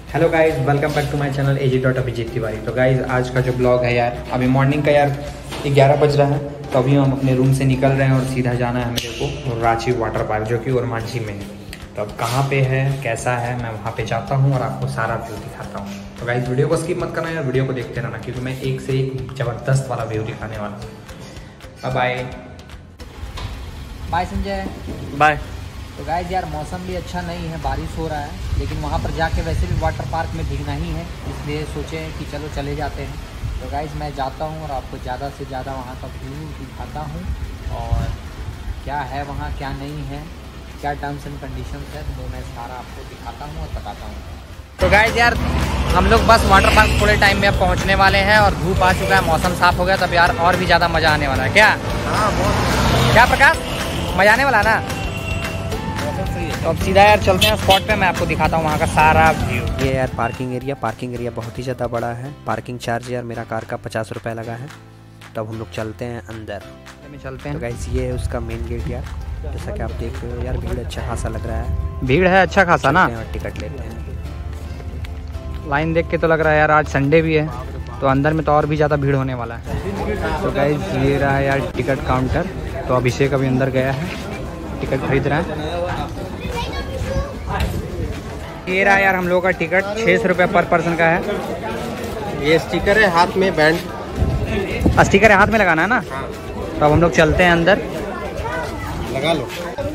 Hello guys, welcome back to my channel Abhijit Tiwari. तो guys आज का जो ब्लॉग है यार, अभी मॉर्निंग का यार 11 बज रहा है। तो अभी हम अपने रूम से निकल रहे हैं और सीधा जाना है मेरे को रांची वाटर पार्क, जो कि ओरमांझी में है। तो अब कहाँ पे है, कैसा है, मैं वहाँ पे जाता हूँ और आपको सारा व्यू दिखाता हूँ। तो गाइस वीडियो को स्किप मत करना यार, वीडियो को देखते रहना, क्योंकि मैं एक से एक ज़बरदस्त वाला व्यू दिखाने वाला हूँ। Bye bye Sanjay. बाय। तो गाइस यार मौसम भी अच्छा नहीं है, बारिश हो रहा है, लेकिन वहाँ पर जाके वैसे भी वाटर पार्क में भीगना ही है, इसलिए सोचे कि चलो चले जाते हैं। तो गाइस मैं जाता हूँ और आपको ज़्यादा से ज़्यादा वहाँ का व्यू दिखाता हूँ और क्या है वहाँ क्या नहीं है, क्या टर्म्स एंड कंडीशंस है, तो मैं सारा आपको दिखाता हूँ और बताता हूँ। तो गाइस यार हम लोग बस वाटर पार्क थोड़े टाइम में अब पहुँचने वाले हैं और धूप आ चुका है, मौसम साफ़ हो गया, तब यार और भी ज़्यादा मज़ा आने वाला है। क्या क्या प्रकाश, मज़ा आने वाला ना? तो अब सीधा यार चलते हैं स्पॉट पे, मैं आपको दिखाता हूँ वहाँ का सारा व्यू। ये यार पार्किंग एरिया बहुत ही ज़्यादा बड़ा है। पार्किंग चार्ज यार मेरा कार का 50 रुपये लगा है। तो अब हम लोग चलते हैं अंदर में चलते हैं। तो गाइस ये है उसका मेन गेट यार, जैसा कि आप देख रहे हो यार, भीड़ अच्छा खासा लग रहा है। भीड़ है अच्छा खासा ना, और टिकट लेते हैं। लाइन देख के तो लग रहा है यार आज संडे भी है, तो अंदर में तो और भी ज़्यादा भीड़ होने वाला है। तो गाइस ये रहा है यार टिकट काउंटर। तो अभिषेक अभी अंदर गया है, टिकट खरीद रहा है। ये रहा यार हम लोग का टिकट, 600 रुपये पर पर्सन का है। ये स्टिकर है, हाथ में बैंड स्टिकर है, हाथ में लगाना है ना। तो अब हम लोग चलते हैं अंदर, लगा लो।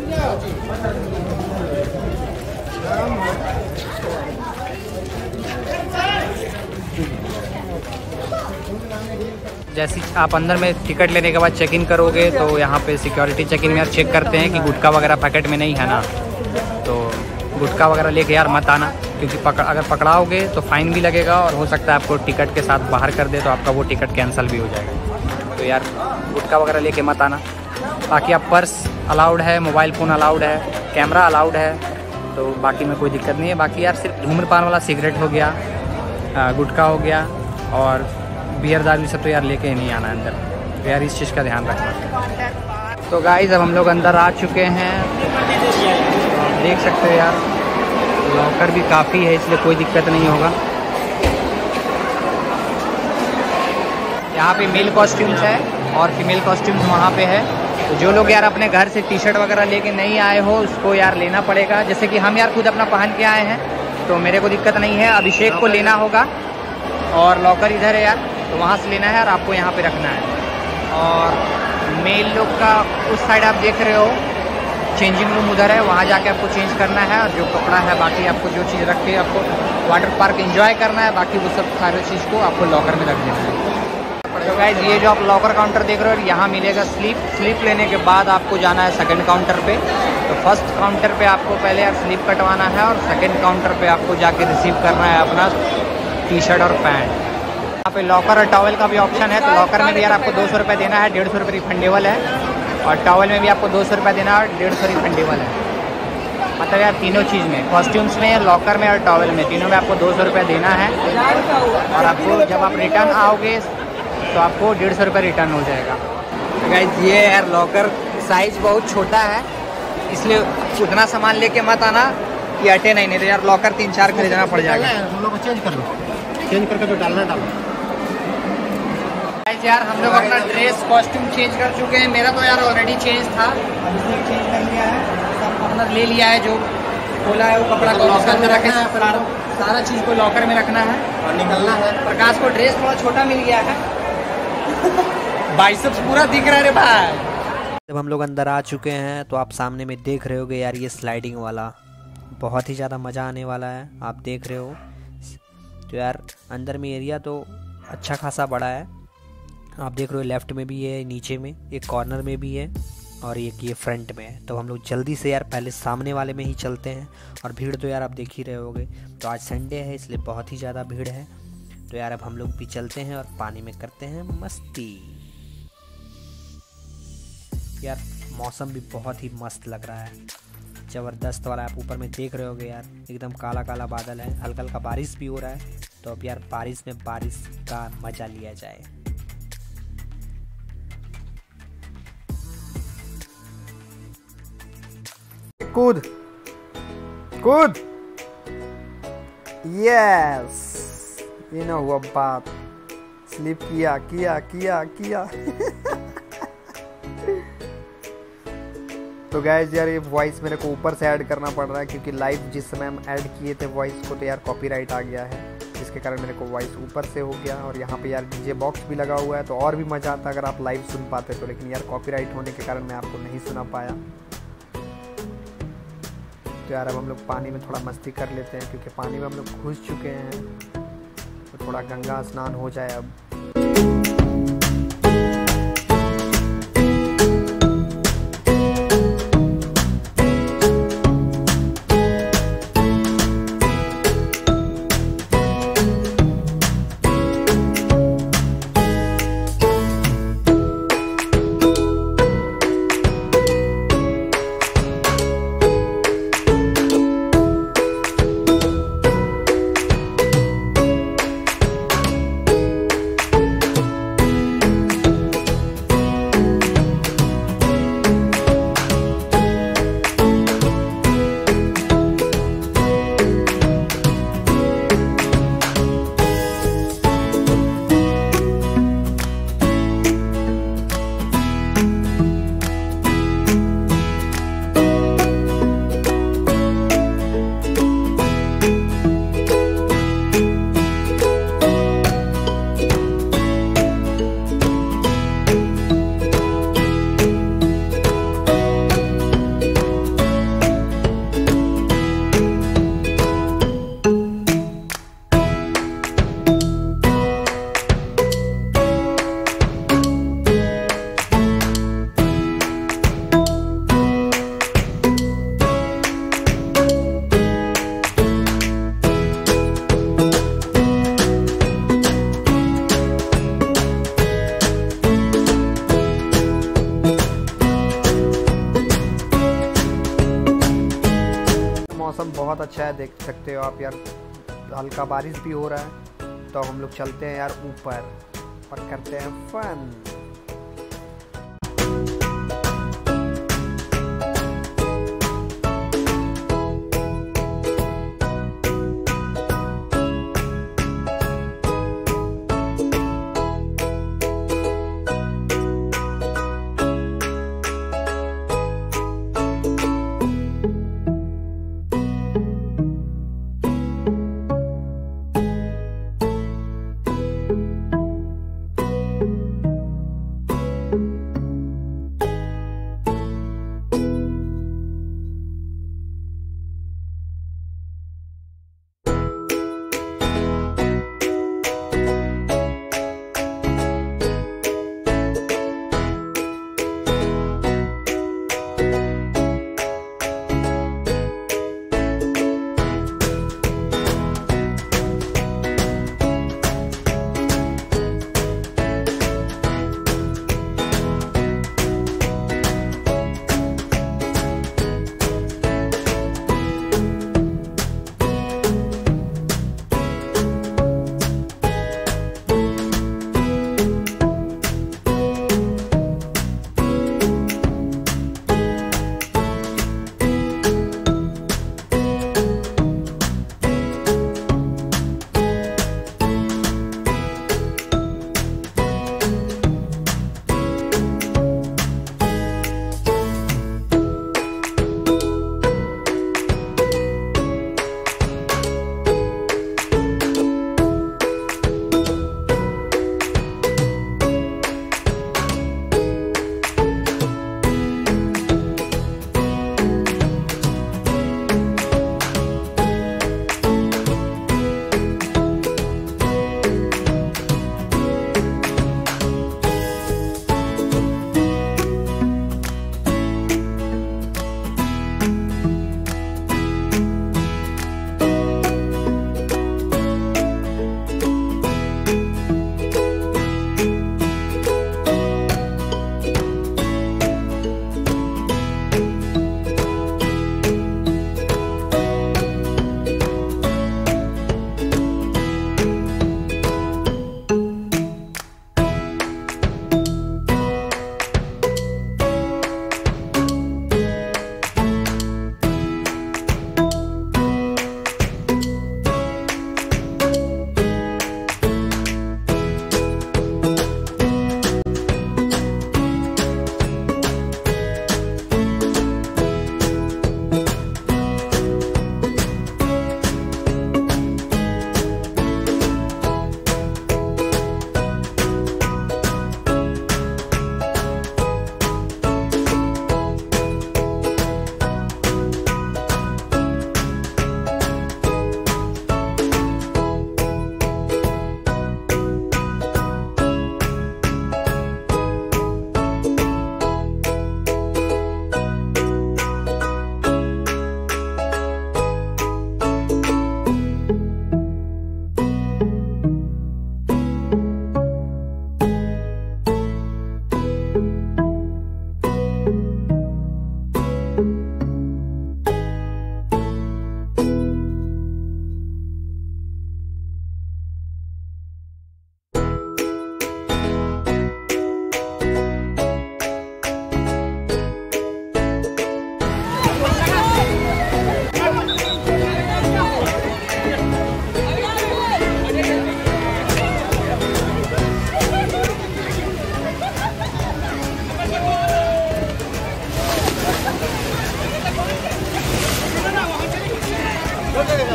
जैसे आप अंदर में टिकट लेने के बाद चेक इन करोगे तो यहाँ पे सिक्योरिटी चेक इन में यार चेक करते हैं कि गुटखा वगैरह पैकेट में नहीं है ना। तो गुटखा वगैरह लेके यार मत आना, क्योंकि अगर पकड़ाओगे तो फ़ाइन भी लगेगा और हो सकता है आपको टिकट के साथ बाहर कर दे, तो आपका वो टिकट कैंसिल भी हो जाएगा। तो यार गुटखा वगैरह लेके मत आना। बाकी आप पर्स अलाउड है, मोबाइल फ़ोन अलाउड है, कैमरा अलाउड है, तो बाकी में कोई दिक्कत नहीं है। बाकी यार सिर्फ धूम्रपान वाला सिगरेट हो गया, गुटखा हो गया और बियर दारू सब तो यार लेके नहीं आना अंदर। तो यार इस चीज़ का ध्यान रखना। तो गाइस अब हम लोग अंदर आ चुके हैं, देख सकते हो यार लॉकर भी काफ़ी है, इसलिए कोई दिक्कत नहीं होगा। यहाँ पे मेल कॉस्ट्यूम्स है और फीमेल कॉस्ट्यूम्स वहाँ पे है। तो जो लोग यार अपने घर से टी शर्ट वगैरह लेके नहीं आए हो, उसको यार लेना पड़ेगा। जैसे कि हम यार खुद अपना पहन के आए हैं, तो मेरे को दिक्कत नहीं है। अभिषेक को लेना होगा और लॉकर इधर है यार, तो वहाँ से लेना है और आपको यहाँ पे रखना है। और मेल लोग का उस साइड आप देख रहे हो, चेंजिंग रूम उधर है, वहाँ जाके आपको चेंज करना है। और जो कपड़ा है बाकी आपको जो चीज़ रख के आपको वाटर पार्क एंजॉय करना है, बाकी वो सब सारे चीज़ को आपको लॉकर में रख देना है। तो गाइस ये जो आप लॉकर काउंटर देख रहे हो, यहाँ मिलेगा स्लिप लेने के बाद आपको जाना है सेकंड काउंटर पे। तो फर्स्ट काउंटर पे आपको पहले यार स्लिप कटवाना है और सेकंड काउंटर पे आपको जाके रिसीव करना है अपना टी शर्ट और पैंट। यहाँ पे लॉकर और टॉवल का भी ऑप्शन है। तो लॉकर में भी यार आपको 200 रुपये देना है, 150 रुपये रिफंडेबल है। और टॉवल में भी आपको 200 रुपये देना है और 150 रिफंडेबल है। मतलब यार तीनों चीज़ में, कॉस्ट्यूम्स में, लॉकर में और टॉवल में, तीनों में आपको 200 रुपये देना है। और आपको जब आप रिटर्न आओगे तो आपको 150 रुपये रिटर्न हो जाएगा। तो गाइस ये यार लॉकर साइज़ बहुत छोटा है, इसलिए उतना सामान लेके मत आना कि अटे नहीं तो यार लॉकर 3-4 खरीदना पड़ जाएगा। हम लोग को चेंज कर लो, चेंज करके जो डालना डालो। गाइस यार हम लोग अपना ड्रेस कॉस्ट्यूम चेंज कर चुके हैं। मेरा तो यार ऑलरेडी चेंज था, अभिषेक चेंज कर लिया है, सब अपना ले लिया है। जो खोला है वो कपड़ा को लॉकर में रखना है, सारा चीज़ को लॉकर में रखना है और निकलना है। प्रकाश को ड्रेस थोड़ा छोटा मिल गया है, बाइसेप्स पूरा दिख रहा है रे भाई। जब हम लोग अंदर आ चुके हैं तो आप सामने में देख रहे होगे यार, ये स्लाइडिंग वाला बहुत ही ज़्यादा मज़ा आने वाला है, आप देख रहे हो। तो यार अंदर में एरिया तो अच्छा खासा बड़ा है, आप देख रहे हो। लेफ़्ट में भी है, नीचे में एक कॉर्नर में भी है और एक ये फ्रंट में है। तो हम लोग जल्दी से यार पहले सामने वाले में ही चलते हैं। और भीड़ तो यार आप देख ही रहे होगे, तो आज संडे है इसलिए बहुत ही ज़्यादा भीड़ है। तो यार अब हम लोग भी चलते हैं और पानी में करते हैं मस्ती। यार मौसम भी बहुत ही मस्त लग रहा है, ज़बरदस्त वाला। आप ऊपर में देख रहे होगे यार, एकदम काला काला बादल है, हल्का हल्का बारिश भी हो रहा है। तो अब यार बारिश में बारिश का मज़ा लिया जाए। कूद कूद यस, ये ना हुआ बात, स्लिप किया किया किया किया। तो गाइस यार ये वॉइस मेरे को ऊपर से ऐड करना पड़ रहा है क्योंकि लाइव जिस समय हम ऐड किए थे वॉइस को तो यार कॉपीराइट आ गया है, जिसके कारण मेरे को वॉइस ऊपर से हो गया। और यहाँ पे यार डीजे बॉक्स भी लगा हुआ है तो और भी मज़ा आता अगर आप लाइव सुन पाते तो, लेकिन यार कॉपीराइट होने के कारण मैं आपको नहीं सुना पाया। तो यार अब हम लोग पानी में थोड़ा मस्ती कर लेते हैं क्योंकि पानी में हम लोग घुस चुके हैं, तो थोड़ा गंगा स्नान हो जाए अब। मौसम बहुत अच्छा है, देख सकते हो आप यार, हल्का बारिश भी हो रहा है। तो हम लोग चलते हैं यार ऊपर और करते हैं फन।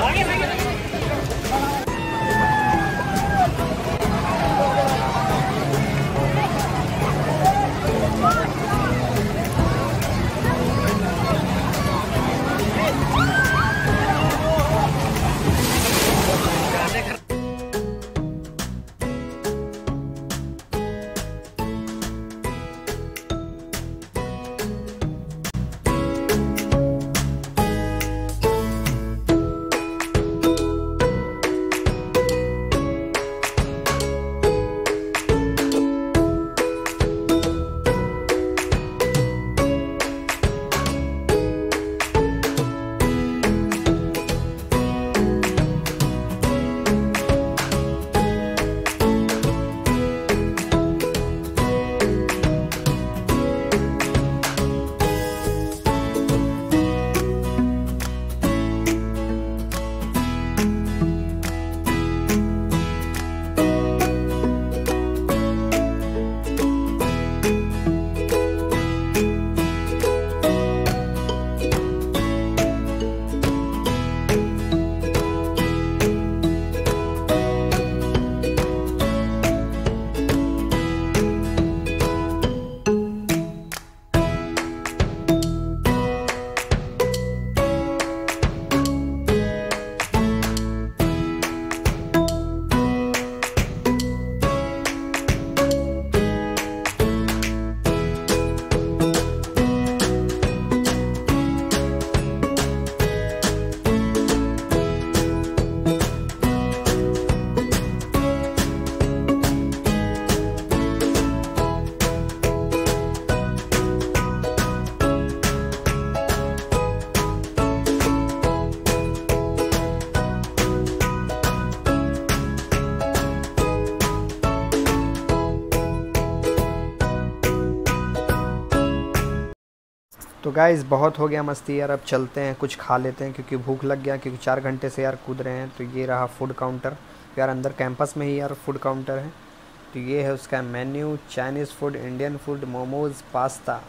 तो गाइज़ बहुत हो गया मस्ती यार, अब चलते हैं कुछ खा लेते हैं क्योंकि भूख लग गया, क्योंकि 4 घंटे से यार कूद रहे हैं। तो ये रहा फूड काउंटर यार, अंदर कैंपस में ही यार फूड काउंटर है। तो ये है उसका menu, Chinese food, Indian food, momos, pasta.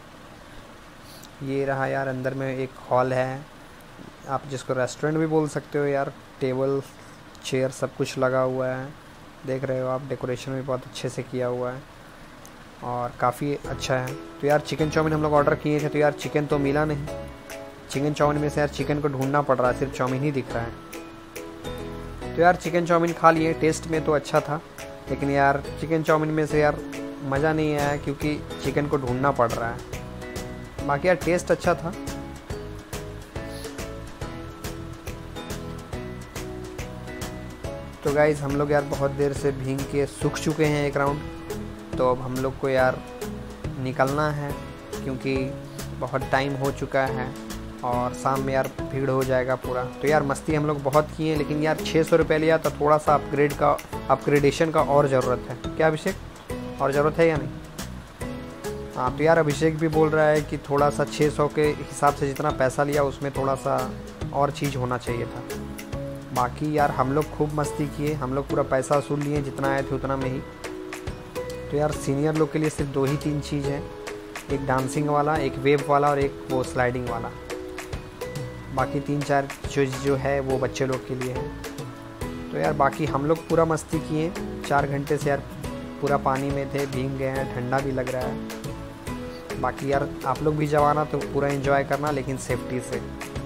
ये रहा यार, अंदर में एक हॉल है, आप जिसको रेस्टोरेंट भी बोल सकते हो यार। टेबल चेयर सब कुछ लगा हुआ है, देख रहे हो आप। डेकोरेशन भी बहुत अच्छे से किया हुआ है और काफ़ी अच्छा है। तो यार चिकन चाउमीन हम लोग ऑर्डर किए थे, तो यार चिकन तो मिला नहीं। चिकन चाउमीन में से यार चिकन को ढूंढना पड़ रहा है, सिर्फ चाउमीन ही दिख रहा है। तो यार चिकन चाउमीन खा लिए, टेस्ट में तो अच्छा था, लेकिन यार चिकन चाउमीन में से यार मज़ा नहीं आया क्योंकि चिकन को ढूंढना पड़ रहा है। बाकी यार टेस्ट अच्छा था। तो गाइज़ हम लोग यार बहुत देर से भीग के सूख चुके हैं एक राउंड, तो अब हम लोग को यार निकलना है क्योंकि बहुत टाइम हो चुका है और शाम में यार भीड़ हो जाएगा पूरा। तो यार मस्ती हम लोग बहुत किए, लेकिन यार 600 रुपये लिया, तो थोड़ा सा अपग्रेडेशन का और ज़रूरत है। क्या अभिषेक, और ज़रूरत है या नहीं? हाँ, तो यार अभिषेक भी बोल रहा है कि थोड़ा सा 600 के हिसाब से जितना पैसा लिया उसमें थोड़ा सा और चीज़ होना चाहिए था। बाकी यार हम लोग खूब मस्ती किए, हम लोग पूरा पैसा वसूल लिए, जितना आए थे उतना में ही। तो यार सीनियर लोग के लिए सिर्फ 2 ही 3 चीज़ हैं, एक डांसिंग वाला, एक वेव वाला और एक वो स्लाइडिंग वाला। बाकी 3-4 चीज़ जो है वो बच्चे लोग के लिए है। तो यार बाकी हम लोग पूरा मस्ती किए, 4 घंटे से यार पूरा पानी में थे, भीग गए हैं, ठंडा भी लग रहा है। बाकी यार आप लोग भी जवाना तो पूरा एंजॉय करना, लेकिन सेफ्टी से।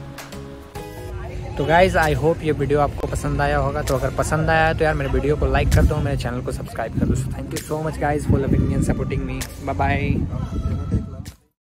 तो गाइज़ आई होप ये वीडियो आपको पसंद आया होगा। तो अगर पसंद आया है तो यार मेरे वीडियो को लाइक कर दो, मेरे चैनल को सब्सक्राइब कर दो। Thank you so much guys for loving me and supporting me. Bye bye.